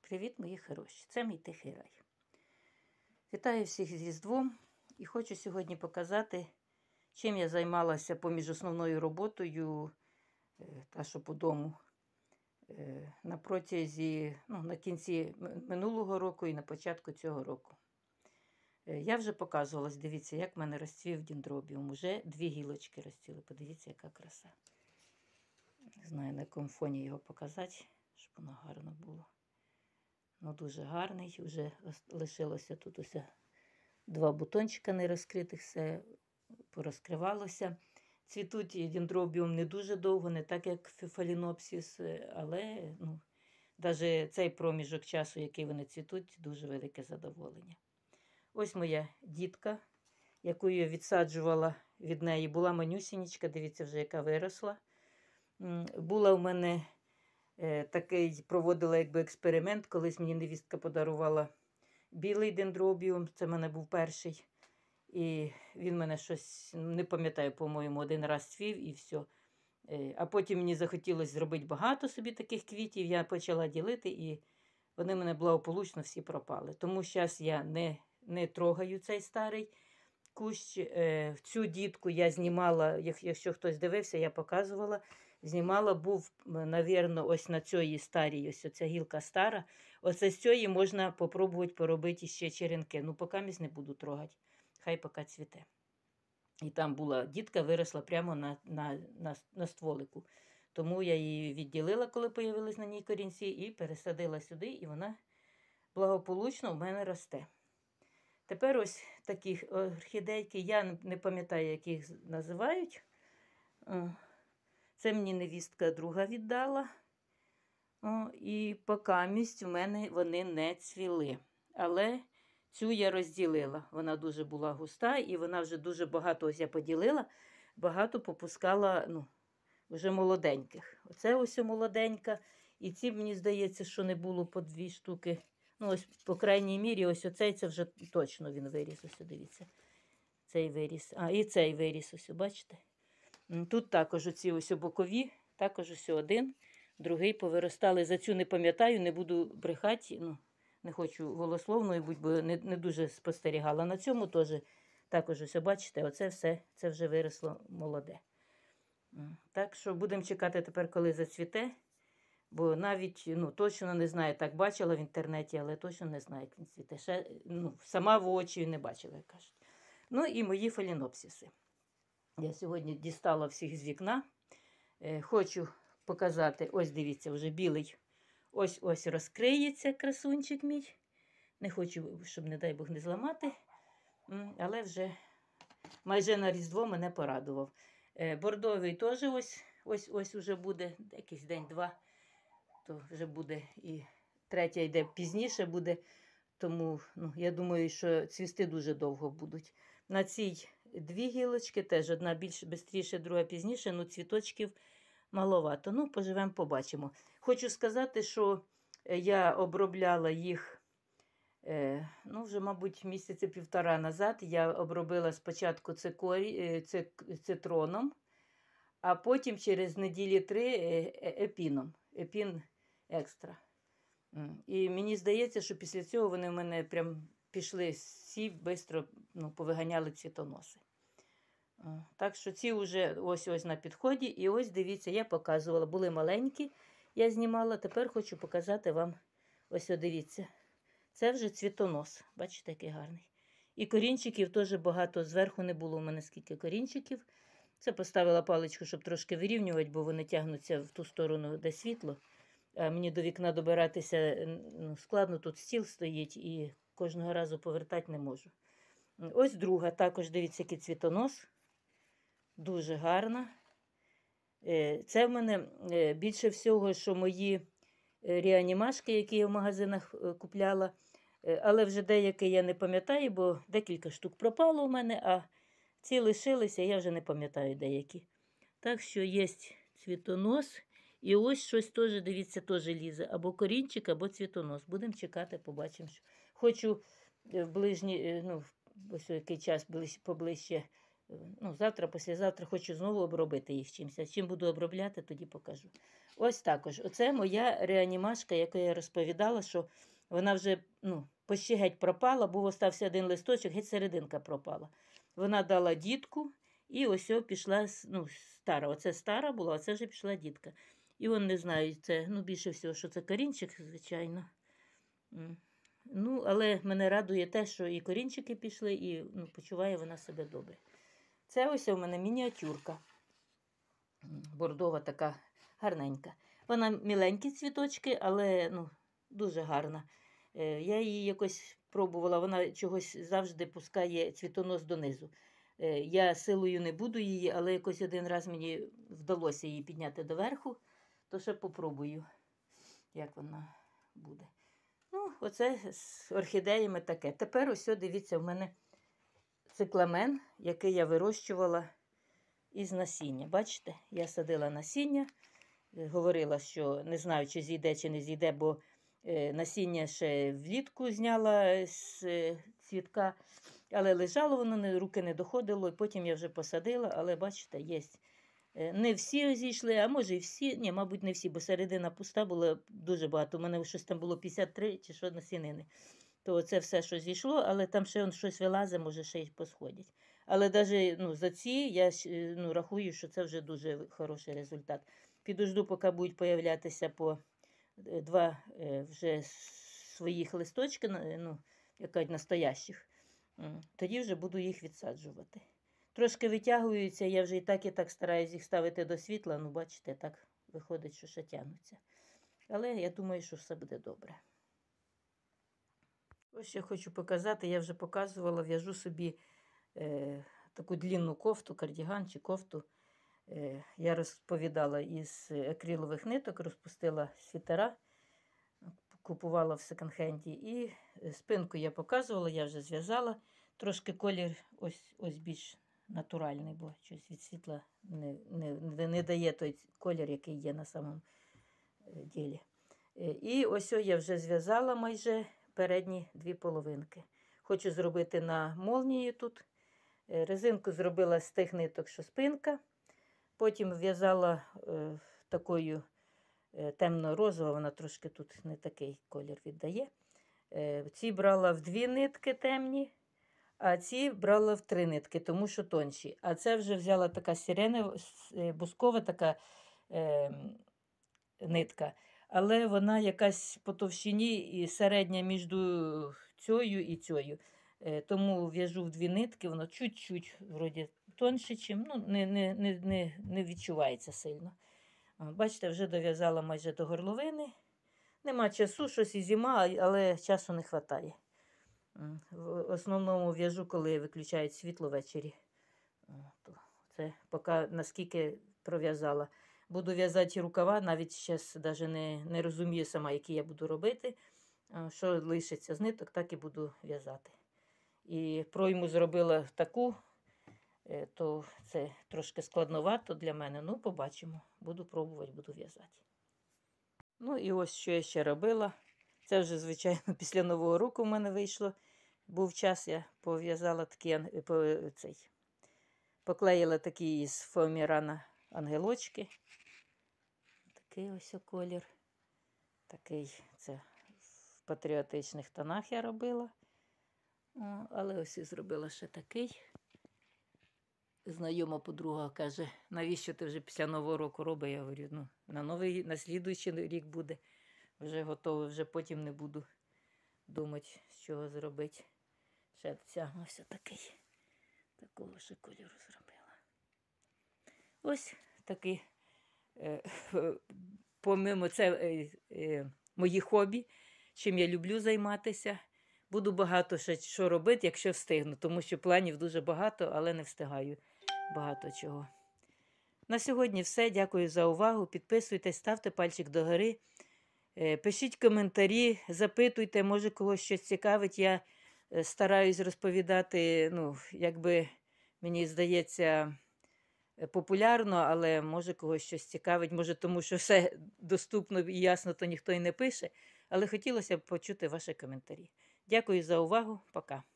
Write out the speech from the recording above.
Привіт, мої хороші! Це мій тихий рай. Вітаю всіх з Різдвом і хочу сьогодні показати, чим я займалася поміж основною роботою, та що по дому, на кінці минулого року і на початку цього року. Я вже показувалась, дивіться, як в мене розцвів дендробіум. Уже 2 гілочки розцвіли. Подивіться, яка краса. Не знаю, на якому фоні його показати, щоб воно гарно було. Ну, дуже гарний. Вже лишилося тут ось 2 бутончика не розкритих, все порозкривалося. Цвітуть дендробіум не дуже довго, не так, як фалінопсис, але навіть цей проміжок часу, який вони цвітуть, дуже велике задоволення. Ось моя дітка, яку я відсаджувала від неї, була манюсінечка, дивіться вже, яка виросла. Була в мене проводила експеримент, колись мені невістка подарувала білий дендробіум, це в мене був перший. І він мене щось, не пам'ятаю, по-моєму, 1 раз цвів і все. А потім мені захотілося зробити багато собі таких квітів, я почала ділити, і вони мене благополучно всі пропали. Тому зараз я не трогаю цей старий кущ. Цю дітку я знімала, якщо хтось дивився, я показувала. Знімала, був, навірно, ось на цій старій, ось ця гілка стара. Оце з цієї можна попробувати поробити ще черенки. Ну, поки не буду трогати. Хай поки цвіте. І там була дітка, виросла прямо на стволику. Тому я її відділила, коли з'явились на ній корінці, і пересадила сюди, і вона благополучно в мене росте. Тепер ось такі орхідейки, я не пам'ятаю, як їх називають. Це мені невістка друга віддала. І покамість в мене вони не цвіли. Але цю я розділила. Вона дуже була густа, і вона вже дуже багато, ось я поділила, багато попускала, вже молоденьких. Оце ось молоденька. І ці, мені здається, що не було по 2 штуки. Ось, по крайній мірі, ось оцей, це вже точно він виріс. Ось, дивіться. Цей виріс. І цей виріс, ось, бачите? Тут також оці ось бокові, також ось 1, другий повиростали. За цю не пам'ятаю, не буду брехати, не хочу голословною бути, бо не дуже спостерігала. На цьому теж також ось, бачите, оце все, це вже виросло молоде. Так що будемо чекати тепер, коли зацвіте, бо навіть, точно не знаю, так бачила в інтернеті, але точно не знаю, як він цвіте. Ще, сама в очі не бачила, як кажуть. І мої фалінопсиси. Я сьогодні дістала всіх з вікна. Хочу показати, ось дивіться, вже білий. Ось розкриється красунчик мій. Не хочу, щоб, не дай Бог, не зламати. Але вже майже на Різдво мене порадував. Бордовий теж ось вже буде, якийсь день-два. То вже буде і третя йде пізніше буде. Тому я думаю, що цвісти дуже довго будуть. На цій 2 гілочки, теж одна більш швидше, друга пізніше, цвіточків маловато. Поживемо, побачимо. Хочу сказати, що я обробляла їх, вже, мабуть, 1,5 місяця назад. Я обробила спочатку цитроном, а потім через неділі 3 епіном. Епін екстра. І мені здається, що після цього вони в мене прям пішли всі, швидко повиганяли цвітоноси. Так що ці вже ось на підході. І ось, дивіться, я показувала. Були маленькі, я знімала. Тепер хочу показати вам, ось дивіться. Це вже цвітонос. Бачите, який гарний. І корінчиків теж багато. Зверху не було в мене скільки корінчиків. Це поставила паличку, щоб трошки вирівнювати, бо вони тягнуться в ту сторону, де світло. А мені до вікна добиратися складно, тут стіл стоїть і кожного разу повертати не можу. Ось друга, також дивіться, який цвітонос. Дуже гарна. Це в мене більше всього, що мої реанімашки, які я в магазинах купляла. Але вже деякі я не пам'ятаю, бо декілька штук пропало в мене, а ці лишилися, я вже не пам'ятаю деякі. Так що є цвітонос. І ось щось теж, дивіться, теж лізе. Або корінчик, або цвітонос. Будемо чекати, побачимо. Хочу в ближній, ось який час поближче Ну, завтра, післязавтра хочу знову обробити їх чимось. А чим буду обробляти, тоді покажу. Ось також. Оце моя реанімашка, яку я розповідала, що вона вже почти геть пропала, був остався один листочок, геть серединка пропала. Вона дала дітку, і ось пішла стара. Оце стара була, а це вже пішла дітка. І он не знаю, це більше всього, що це корінчик, звичайно. Але мене радує те, що і корінчики пішли, і почуває вона себе добре. Це ось у мене мініатюрка. Бордова така гарненька. Вона міленькі цвіточки, але дуже гарна. Я її якось пробувала, вона чогось завжди пускає цвітонос донизу. Я силою не буду її, але якось один раз мені вдалося її підняти доверху, то ще попробую, як вона буде. Оце з орхідеями таке. Тепер ось, дивіться, в мене цикламен, який я вирощувала із насіння. Бачите, я садила насіння, говорила, що не знаю, чи зійде, чи не зійде, бо насіння ще влітку зняла з цвітка, але лежало воно, руки не доходило, і потім я вже посадила, але бачите, є. Не всі зійшли, а може і всі, ні, мабуть, не всі, бо середина пуста була дуже багато. У мене щось там було 53 чи що насінини. То це все, що зійшло, але там ще щось вилазить, може ще й посходять. Але навіть за ці я рахую, що це вже дуже хороший результат. Підожду, поки будуть появлятися по 2 вже своїх листочки, якась настоящих, тоді вже буду їх відсаджувати. Трошки витягуються, я вже і так стараюсь їх ставити до світла, бачите, так виходить, що ще тягнуться. Але я думаю, що все буде добре. Ось я хочу показати, я вже показувала, в'яжу собі таку длінну кофту, кардіган чи кофту. Я розповідала, із акрилових ниток розпустила світера, купувала в секонд-хенді. І спинку я показувала, я вже зв'язала. Трошки колір ось більш натуральний, бо щось від світла не дає той колір, який є на самому ділі. І ось я вже зв'язала майже передні 2 половинки. Хочу зробити на молнії тут. Резинку зробила з тих ниток, що спинка. Потім в'язала такою темно-розова, вона трошки тут не такий колір віддає. Ці брала в 2 нитки темні, а ці брала в 3 нитки, тому що тонші. А це вже взяла така сирена, бускова така нитка. Але вона якась по товщині і середня між цією і цією. Тому в'яжу в 2 нитки, воно чуть-чуть вроді тонше, чим, не відчувається сильно. Бачите, вже дов'язала майже до горловини. Нема часу, щось і зима, але часу не вистачає. В основному в'яжу, коли виключають світло ввечері. Це поки наскільки пров'язала. Буду в'язати рукава, навіть зараз не розумію сама, які я буду робити. Що лишиться з ниток, так і буду в'язати. І пройму зробила таку, то це трошки складновато для мене. Побачимо. Буду пробувати, буду в'язати. І ось що я ще робила. Це вже, звичайно, після Нового року в мене вийшло. Був час, я пов'язала такі, поклеїла такі із фоамірана ангелочки. Такий ось колір. Такий, це в патріотичних тонах я робила. Але ось і зробила ще такий. Знайома подруга каже, навіщо ти вже після Нового року робиш? Я говорю, на слідуючий рік буде. Вже готовий, вже потім не буду думати, з чого зробити. Ще ця ось такий. Такого ще кольору зробила. Ось такий, помимо це мої хобі, чим я люблю займатися. Буду багато ще що робити, якщо встигну, тому що планів дуже багато, але не встигаю багато чого. На сьогодні все. Дякую за увагу. Підписуйтесь, ставте пальчик догори. Пишіть коментарі, запитуйте, може когось щось цікавить. Я стараюсь розповідати, якби мені здається, популярно, але може когось щось цікавить, може тому, що все доступно і ясно, то ніхто і не пише. Але хотілося б почути ваші коментарі. Дякую за увагу. Пока.